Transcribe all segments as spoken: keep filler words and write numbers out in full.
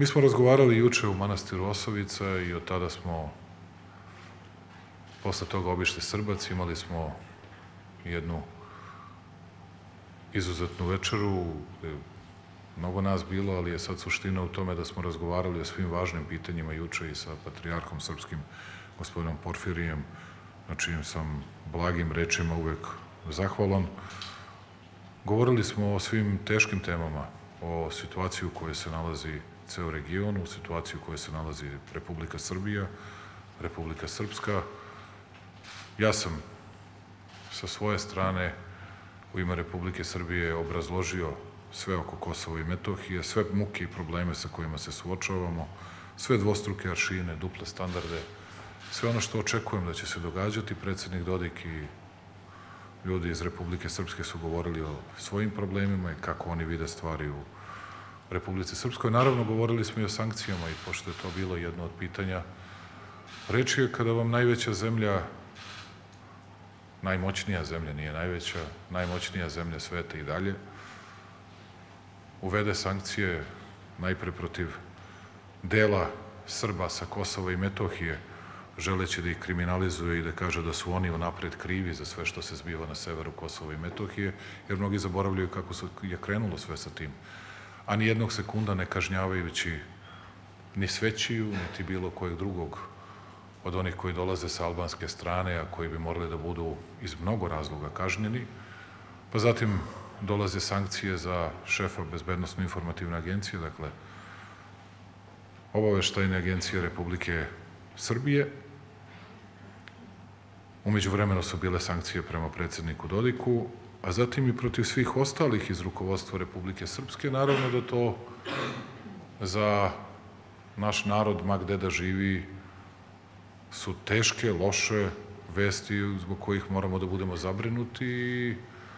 Mi smo razgovarali juče u manastiru Osovica i od tada smo posle toga obišli Srbac, imali smo jednu izuzetnu večeru, mnogo nas bilo, ali je sad suština u tome da smo razgovarali o svim važnim pitanjima juče i sa patrijarhom srpskim, gospodinom Porfirijem, na čijim sam blagim rečima uvek zahvalan. Govorili smo o svim teškim temama, o situaciji u kojoj se nalazi ceo region, u situaciji u kojoj se nalazi Republika Srbija, Republika Srpska. Ja sam sa svoje strane u ime Republike Srbije obrazložio sve oko Kosova i Metohije, sve muke i probleme sa kojima se suočavamo, sve dvostruke aršine, duple standarde, sve ono što očekujem da će se događati. Predsednik Dodik i ljudi iz Republike Srpske su govorili o svojim problemima i kako oni vide stvari u Republici Srpskoj. Naravno, govorili smo i o sankcijama i pošto je to bilo jedno od pitanja, reč je kada vam najveća zemlja, najmoćnija zemlja, nije najveća, najmoćnija zemlja sveta i dalje, uvede sankcije najpre protiv dela Srba sa Kosova i Metohije, želeći da ih kriminalizuje i da kaže da su oni unapred krivi za sve što se zbiva na severu Kosova i Metohije, jer mnogi zaboravljaju kako je krenulo sve sa tim. A ni jednog sekunda ne kažnjavajući ni Svećiju, niti bilo kojeg drugog od onih koji dolaze sa albanske strane, a koji bi morali da budu iz mnogo razloga kažnjeni. Pa zatim dolaze sankcije za šefa Bezbednosno-informativne agencije, dakle obaveštajne agencije Republike Srbije. Umeđu vremenu su bile sankcije prema predsedniku Dodiku, a zatim i protiv svih ostalih iz rukovodstva Republike Srpske. Naravno da to za naš narod, ma gde da živi, su teške, loše vesti zbog kojih moramo da budemo zabrinuti i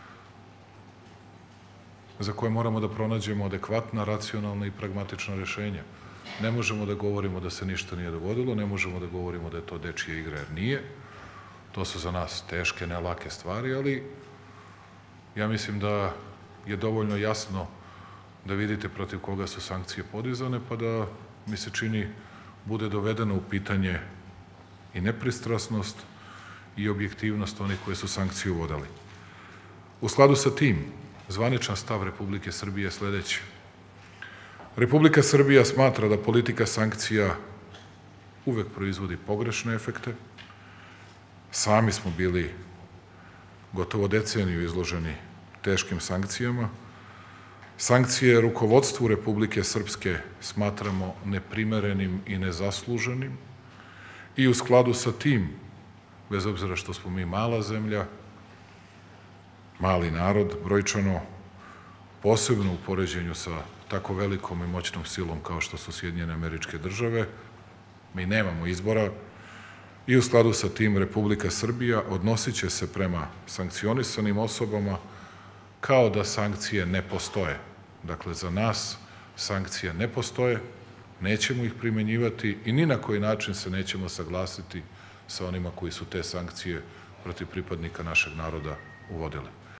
za koje moramo da pronađemo adekvatna, racionalna i pragmatična rešenja. Ne možemo da govorimo da se ništa nije dogodilo, ne možemo da govorimo da je to dečija igra, jer nije. To su za nas teške, ne lake stvari, ali ja mislim da je dovoljno jasno da vidite protiv koga su sankcije podizane, pa da, mi se čini, bude dovedeno u pitanje i nepristrasnost i objektivnost onih koji su sankcije uvodali. U skladu sa tim, zvaničan stav Republike Srbije je sledeći. Republika Srbija smatra da politika sankcija uvek proizvodi pogrešne efekte. Sami smo bili gotovo deceniju izloženi teškim sankcijama. Sankcije rukovodstvu Republike Srpske smatramo neprimerenim i nezasluženim i u skladu sa tim, bez obzira što smo mi mala zemlja, mali narod brojčano, posebno u poređenju sa tako velikom i moćnom silom kao što su Sjedinjene Američke Države, mi nemamo izbora i u skladu sa tim Republika Srbija odnosit će se prema sankcionisanim osobama kao da sankcije ne postoje. Dakle, za nas sankcije ne postoje, nećemo ih primenjivati i ni na koji način se nećemo saglasiti sa onima koji su te sankcije protiv pripadnika našeg naroda uvodili.